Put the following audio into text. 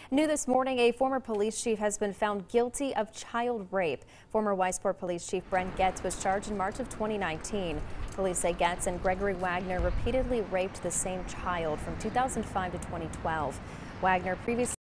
New this morning, a former police chief has been found guilty of child rape. Former Weissport Police Chief Brent Getz was charged in March of 2019. Police say Getz and Gregory Wagner repeatedly raped the same child from 2005 to 2012. Wagner previously